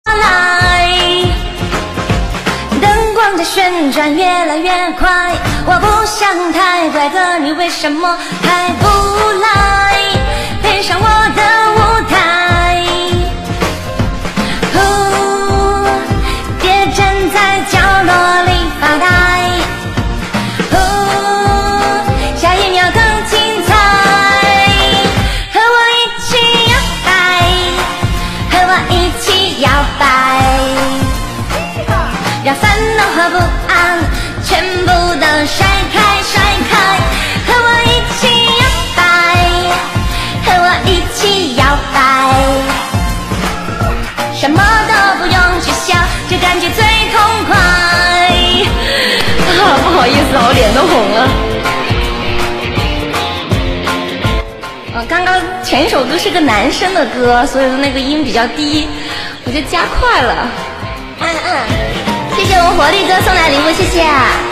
来，灯光在旋转，越来越快。我不想太乖的你，为什么还不来陪上我的舞台？别站在角落里发呆。下一秒更精彩，和我一起摇摆，和我一起摇摆，让烦恼和不安全部都甩开甩开，和我一起摇摆，和我一起摇摆，什么都不用去想，这感觉最痛快。不好意思，我脸都红了。刚刚前一首歌是个男生的歌，所以说那个音比较低，我就加快了。谢谢我们活力哥送来礼物，谢谢。